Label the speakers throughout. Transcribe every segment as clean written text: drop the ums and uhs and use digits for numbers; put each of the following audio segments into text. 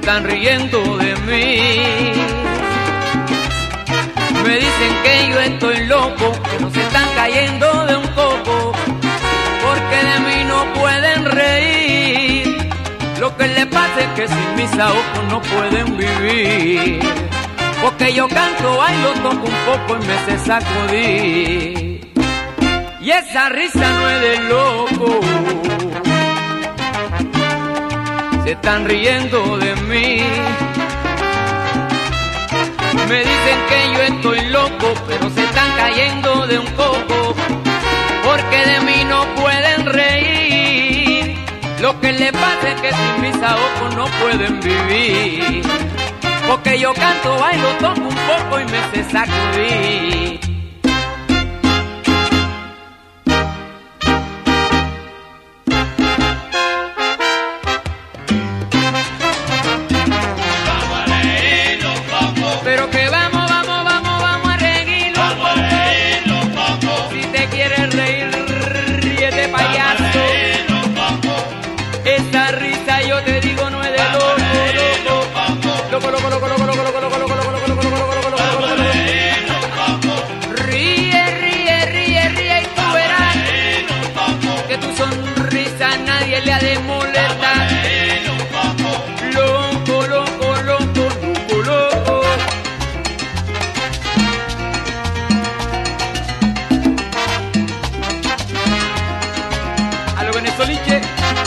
Speaker 1: están riendo de mí. Me dicen que yo estoy loco, que no se están cayendo de un coco, porque de mí no pueden reír. Lo que les pasa es que sin mis ojos no pueden vivir, porque yo canto, bailo, toco un poco y me sé sacudir. Y esa risa no es de loco, se están riendo de mí. Me dicen que yo estoy loco, pero se están cayendo de un coco, porque de mí no pueden reír. Lo que les pasa es que sin mis ojos no pueden vivir, porque yo canto, bailo, toco un poco y me sé sacudir. Pero que vamos a reír los pocos. Si te quieres reír, ríete, payaso. Esa risa yo te digo no es de loco, loco, loco, loco, loco, loco, loco, loco, loco, loco, loco, loco, loco, loco, loco. Ríe y tú verás que tu sonrisa a nadie le ha de molestar. Loco, loco, loco, loco, loco. A lo venezoliche.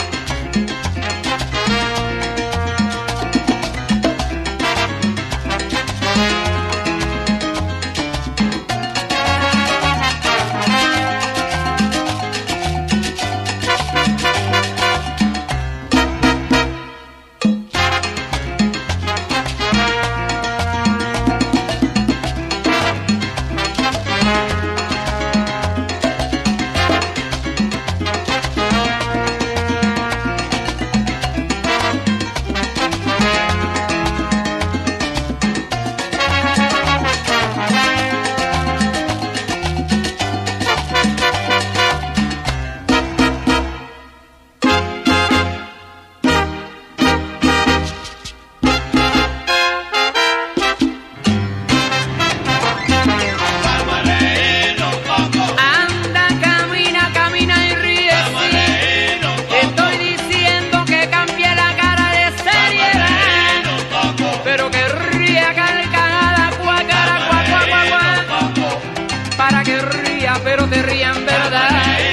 Speaker 1: Pero te rían, ¿verdad?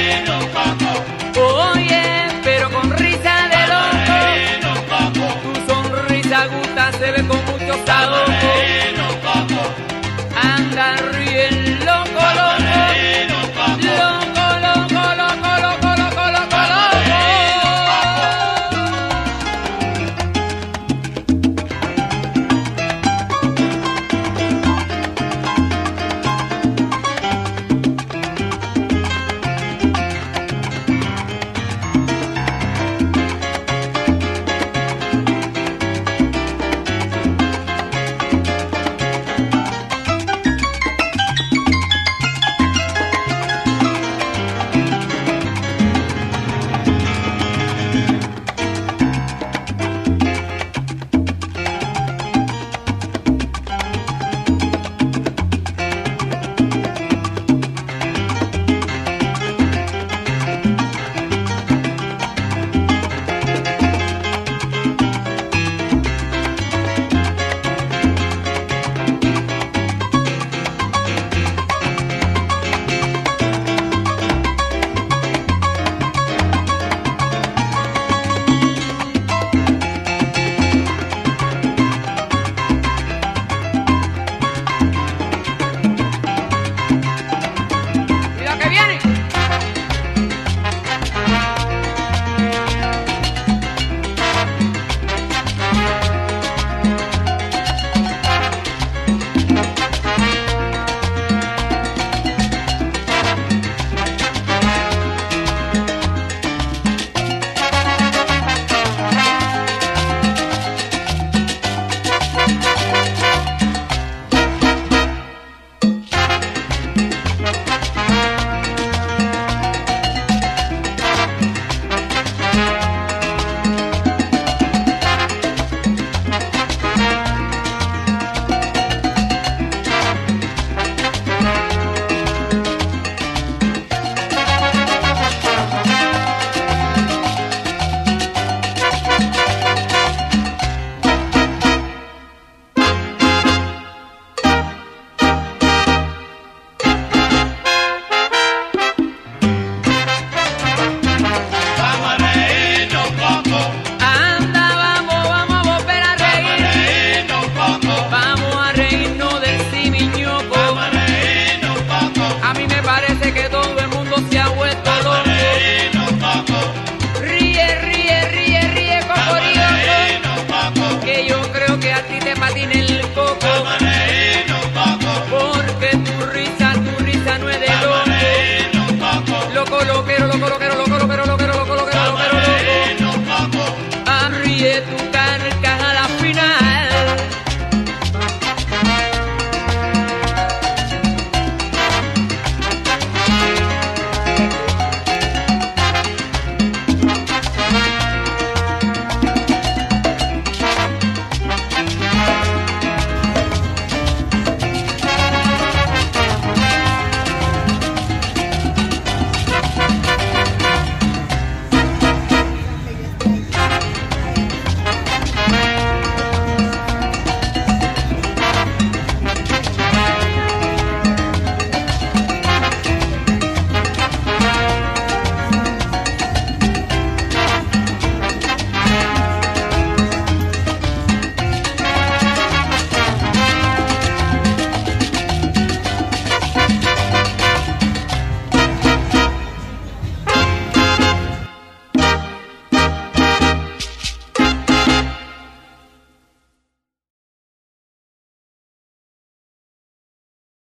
Speaker 1: Oye, pero con risa de loco, tu sonrisa gusta, se ve como